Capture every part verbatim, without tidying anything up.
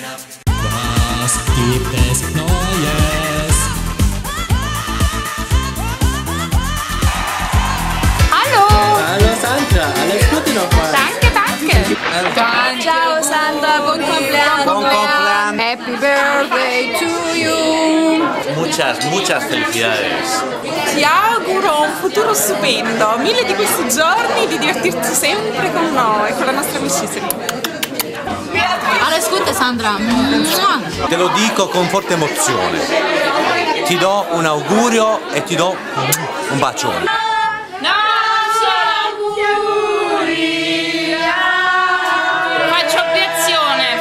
Was gibt es Neues? Hallo! Hallo Sandra, alles Gute nochmal. Danke, danke! Ciao Sandra, buon compleanno! Buon compleanno! Happy birthday to you! Muchas, muchas felicidades. Ti auguro un futuro stupendo, mille di questi giorni, di divertirti sempre con noi, con la nostra amicizia. Alles Gute Sandra! Te lo dico con forte emozione. Ti do un augurio e ti do un bacione. Faccio obiezione!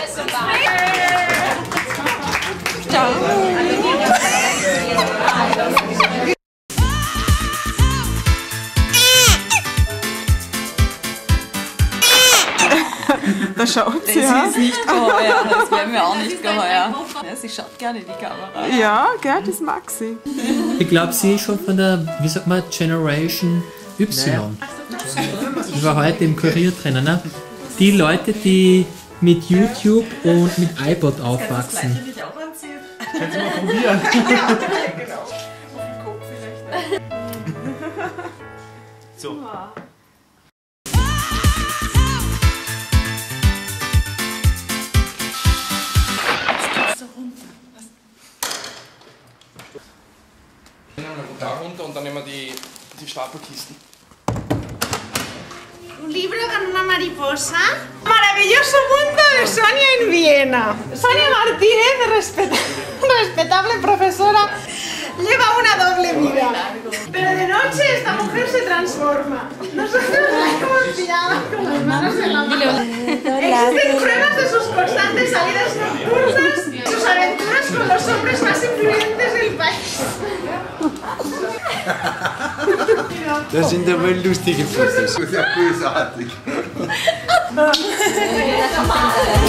Da schaut sie, Das ja? ist nicht geheuer, das wäre mir auch nicht geheuer. Ja, sie schaut gerne in die Kamera. Ja, gell, das mag sie. Ich glaube, sie ist schon von der, wie sagt man, Generation Y. Ich war heute im Kurier drinnen. Ne? Die Leute, die mit YouTube und mit iPod aufwachsen. Kannst du mal probieren? Genau. So. Da runter und dann nehmen wir die, die Stapelkisten. Un libro con una mariposa. Maravilloso mundo de Sonia en Viena. Sonia Martínez, respeta respetable profesora, lleva una doble vida. Pero de noche esta mujer se transforma. Nosotros la hemos pillado con las manos en la mano. Existen pruebas de sus constantes salidas nocturnas, sus aventuras con los hombres más influyentes del país. Das sind aber lustige Fotos. Das ist ja bösartig.